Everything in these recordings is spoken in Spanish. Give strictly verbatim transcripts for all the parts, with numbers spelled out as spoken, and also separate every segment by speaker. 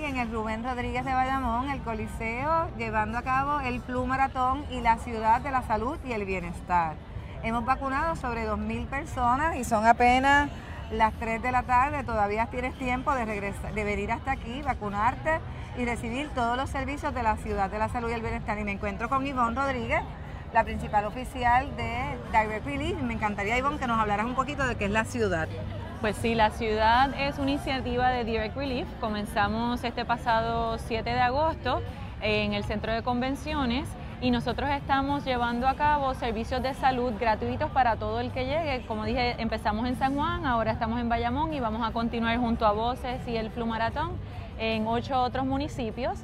Speaker 1: aquí en el Rubén Rodríguez de Bayamón, el Coliseo, llevando a cabo el Flu Maratón y la ciudad de la salud y el bienestar. Hemos vacunado sobre dos mil personas y son apenas las tres de la tarde. Todavía tienes tiempo de, regresar, de venir hasta aquí, vacunarte y recibir todos los servicios de la ciudad de la salud y el bienestar. Y me encuentro con Ivonne Rodríguez, la principal oficial de Direct Relief. Me encantaría, Ivonne, que nos hablaras un poquito de qué es la ciudad.
Speaker 2: Pues sí, la ciudad es una iniciativa de Direct Relief. Comenzamos este pasado siete de agosto en el centro de convenciones y nosotros estamos llevando a cabo servicios de salud gratuitos para todo el que llegue. Como dije, empezamos en San Juan, ahora estamos en Bayamón y vamos a continuar junto a Voces y el Flu Maratón en ocho otros municipios.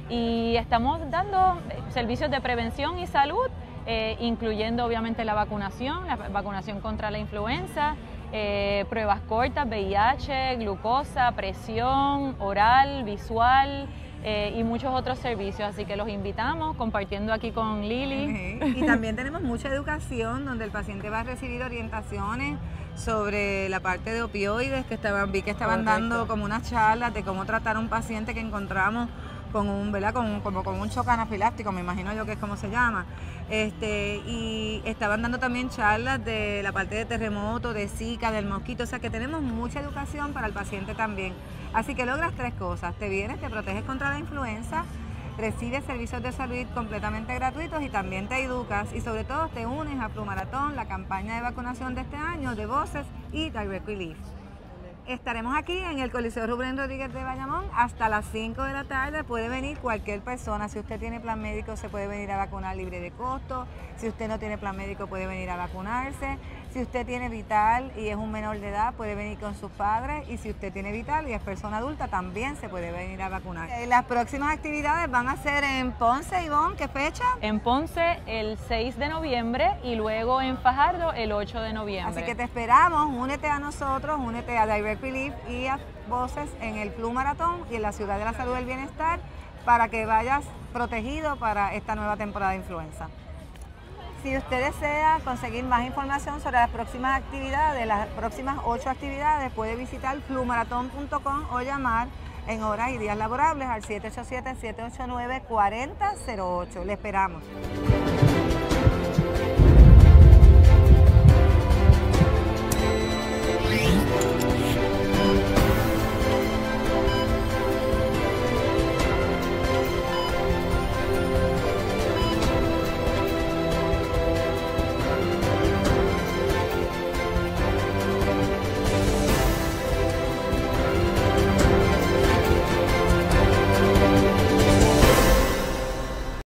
Speaker 2: Y estamos dando servicios de prevención y salud, eh, incluyendo obviamente la vacunación, la vacunación contra la influenza, Eh, pruebas cortas, V I H, glucosa, presión, oral, visual eh, y muchos otros servicios. Así que los invitamos compartiendo aquí con Lili.
Speaker 1: Uh-huh. Y también tenemos mucha educación donde el paciente va a recibir orientaciones sobre la parte de opioides, que estaban, vi que estaban Correcto. dando como unas charlas de cómo tratar a un paciente que encontramos con un, ¿verdad? Con, como con un shock anafiláctico, me imagino yo que es como se llama. Este, y estaban dando también charlas de la parte de terremoto, de Zika, del mosquito, o sea que tenemos mucha educación para el paciente también. Así que logras tres cosas: te vienes, te proteges contra la influenza, recibes servicios de salud completamente gratuitos y también te educas y sobre todo te unes a Flu Maratón, la campaña de vacunación de este año de Voces y Direct Relief. Estaremos aquí en el Coliseo Rubén Rodríguez de Bayamón hasta las cinco de la tarde. Puede venir cualquier persona. Si usted tiene plan médico, se puede venir a vacunar libre de costo. Si usted no tiene plan médico, puede venir a vacunarse. Si usted tiene Vital y es un menor de edad, puede venir con sus padres. Y si usted tiene Vital y es persona adulta, también se puede venir a vacunar. Las próximas actividades van a ser en Ponce, Ivonne. ¿Qué fecha?
Speaker 2: En Ponce el seis de noviembre y luego en Fajardo el ocho de noviembre.
Speaker 1: Así que te esperamos. Únete a nosotros, únete a Direct Relief y a Voces en el Flu Maratón y en la ciudad de la salud y el bienestar para que vayas protegido para esta nueva temporada de influenza. Si usted desea conseguir más información sobre las próximas actividades, las próximas ocho actividades, puede visitar flu maratón punto com o llamar en horas y días laborables al siete ocho siete, siete ocho nueve, cuatro cero cero ocho. Le esperamos.